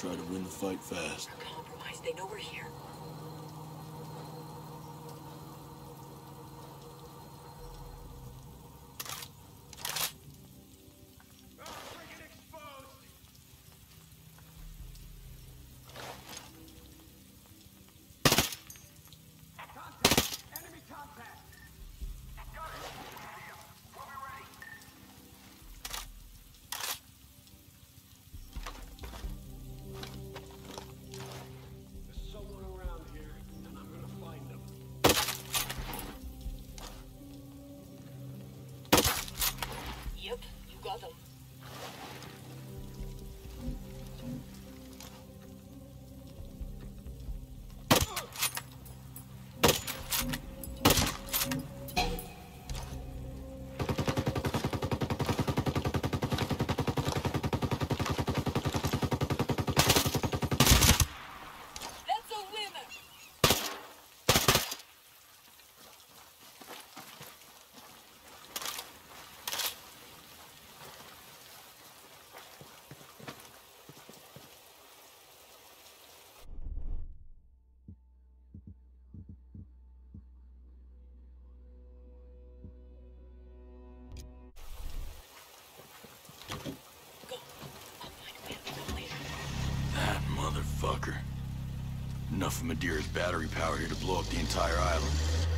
try to win the fight fast. They're compromised. They know we're here. Yep, you got them. That's a winner! Go. I'll find a way to go later. That motherfucker. Enough of Madeira's battery power here to blow up the entire island.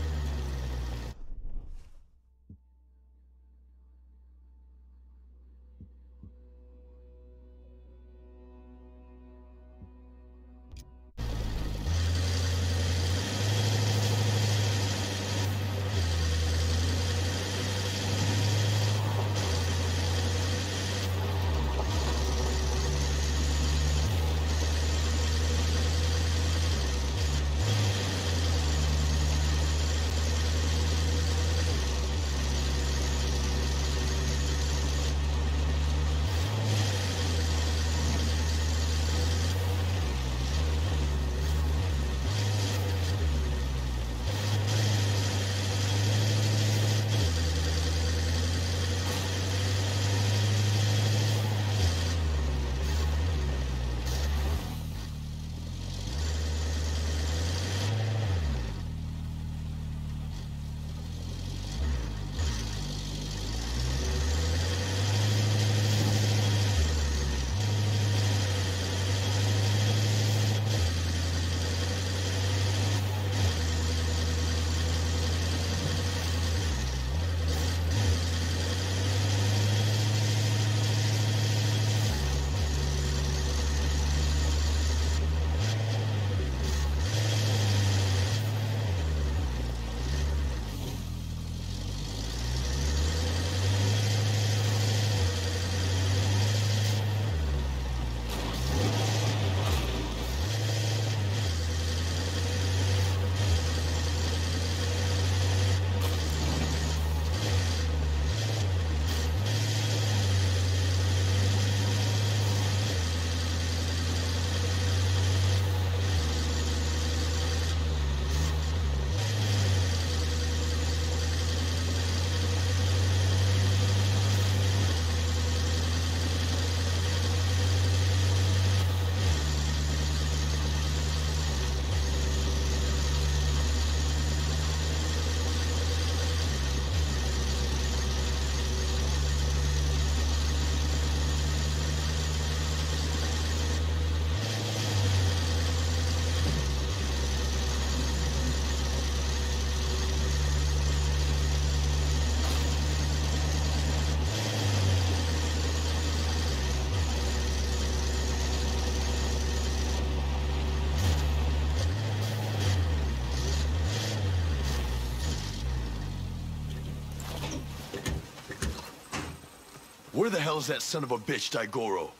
Where the hell is that son of a bitch, Daigoro?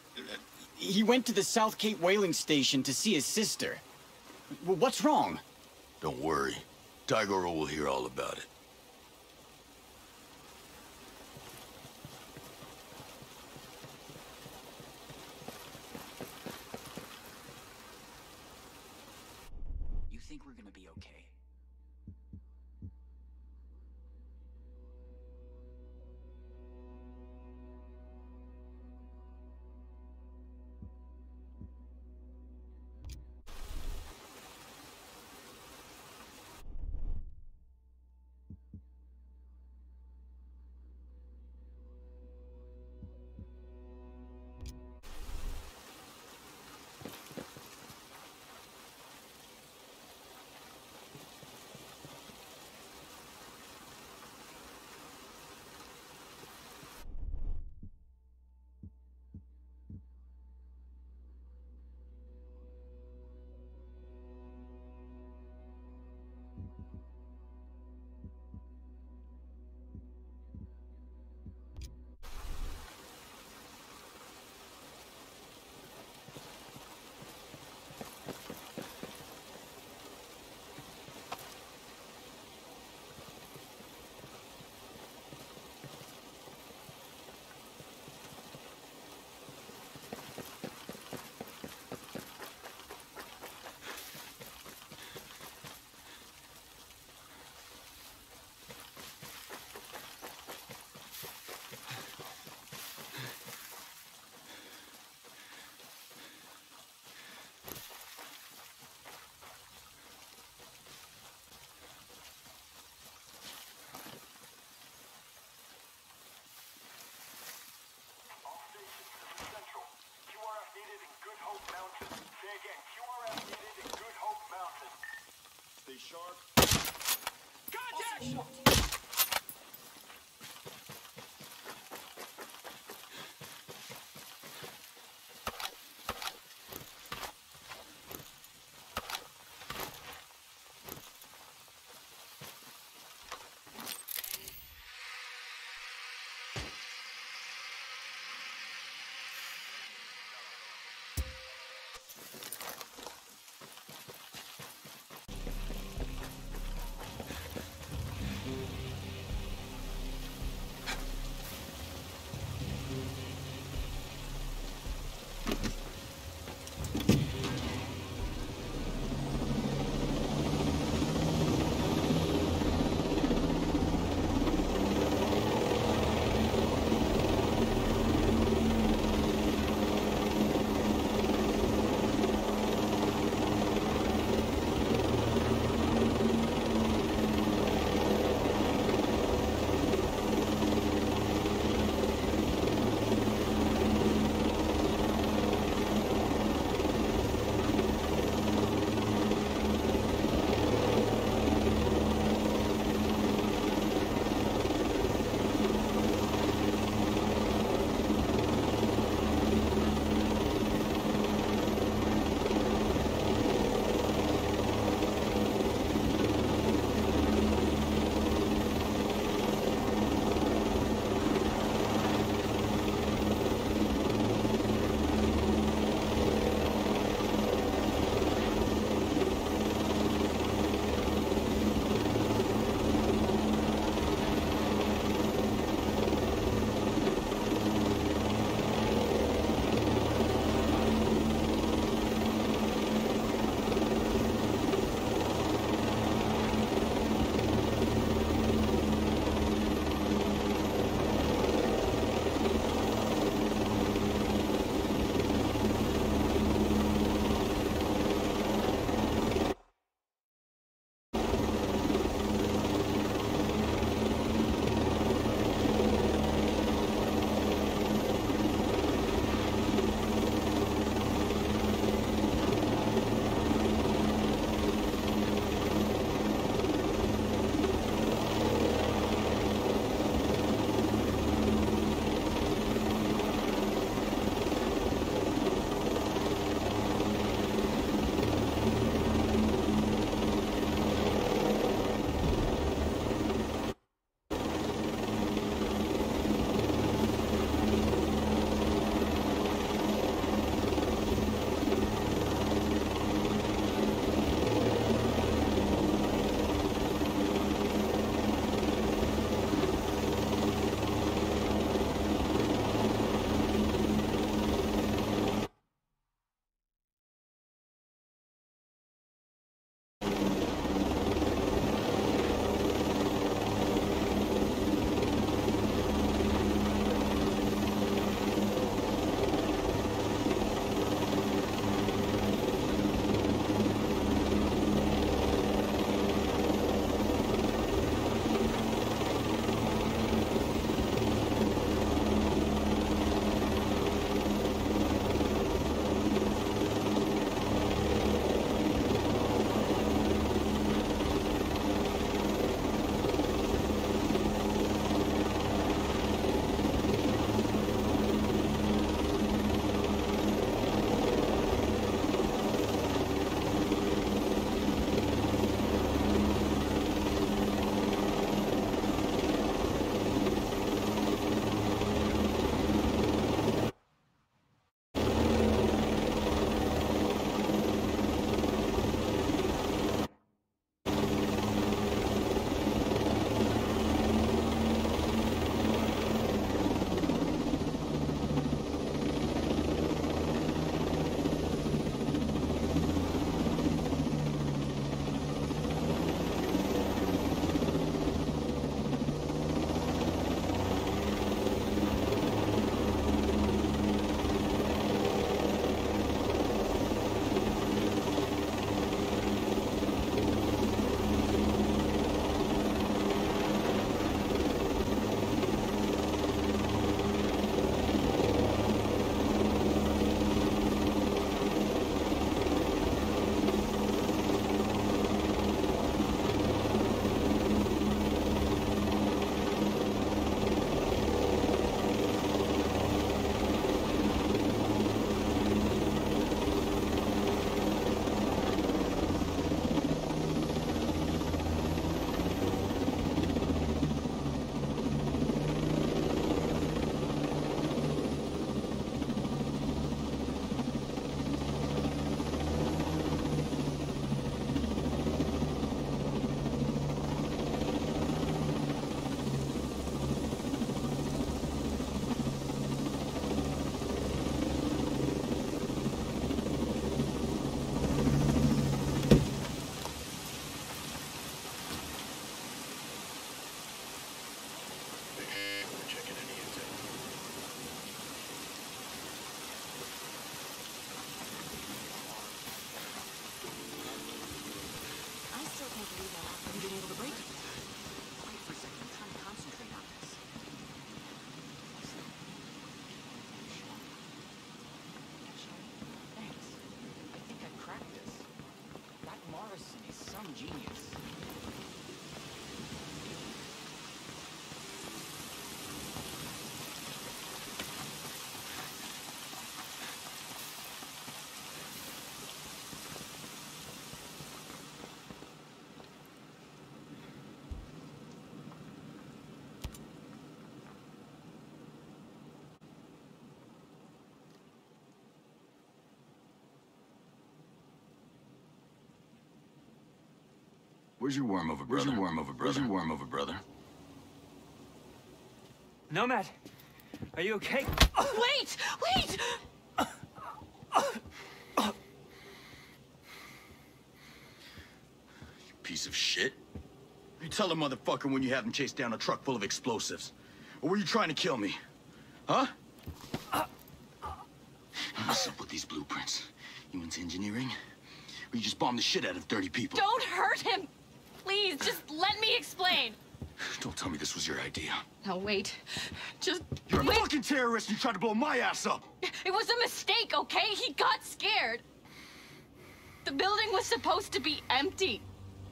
He went to the South Cape whaling station to see his sister. What's wrong? Don't worry. Daigoro will hear all about it. You think we're gonna be okay? Awesome shot. ingenious. Where's your worm over, brother? Where's your worm over, brother? Where's your worm over, brother? Nomad, are you okay? Wait! Wait! You piece of shit. You tell a motherfucker when you have him chase down a truck full of explosives. Or were you trying to kill me? Huh? What's up with these blueprints? You into engineering? Or you just bombed the shit out of 30 people? Don't hurt him! Please, just let me explain. Don't tell me this was your idea. Now wait. Just You're wait. a fucking terrorist and you tried to blow my ass up! It was a mistake, okay? He got scared. The building was supposed to be empty.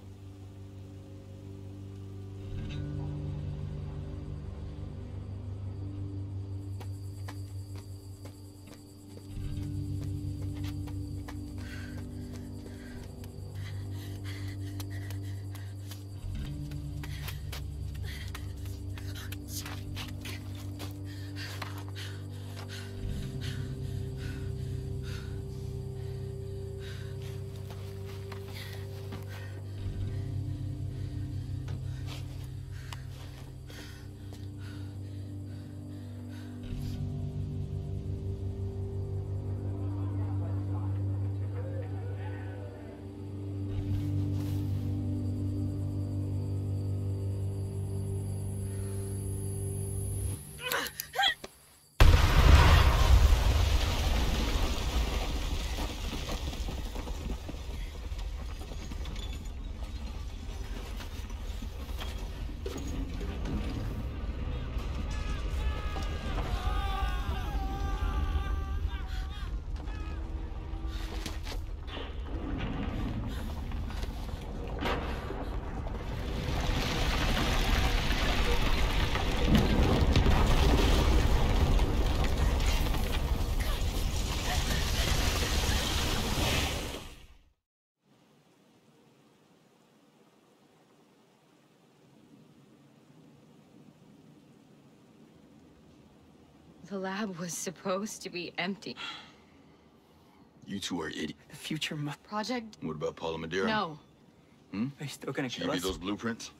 The lab was supposed to be empty. You two are idiots. The future Project? What about Paula Madeira? No. Hmm? Are you still gonna Should kill you us? read those blueprints?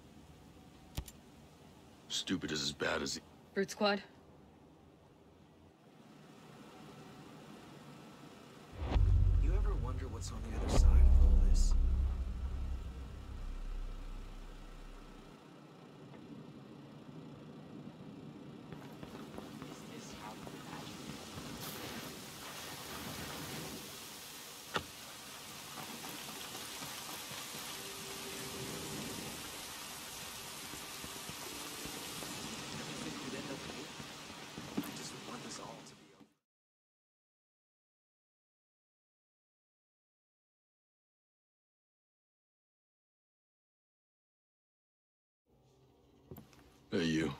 Stupid is as bad as... Brute Squad? You ever wonder what's on the other side of all this? Is this how you imagine it? You think we'd end up here? I just want this all to be over. Hey, you.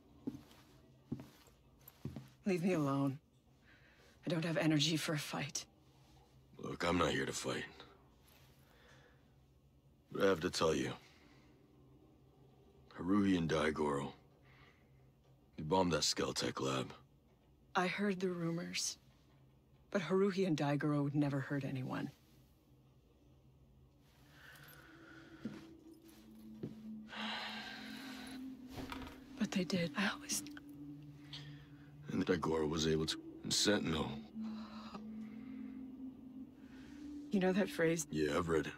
Leave me alone. I don't have energy for a fight. Look, I'm not here to fight. But I have to tell you. Haruhi and Daigoro. They bombed that Skeltech lab. I heard the rumors. But Haruhi and Daigoro would never hurt anyone. But they did. I always... And Daigoro was able to... And Sentinel. You know that phrase? Yeah, I've read it.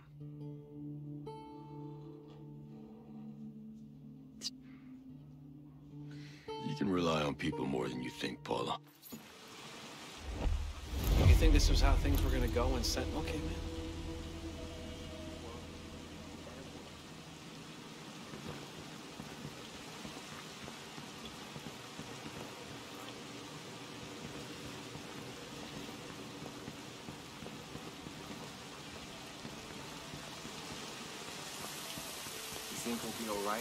You can rely on people more than you think, Paula. You think this was how things were gonna go when Sentinel came in? think we'll be alright?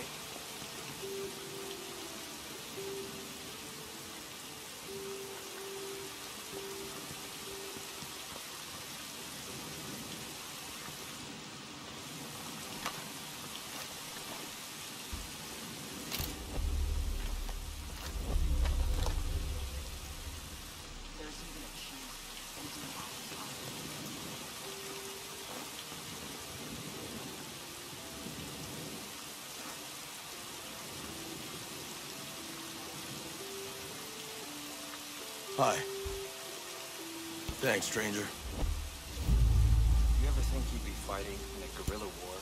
Hi. Thanks, stranger. You ever think you'd be fighting in a guerrilla war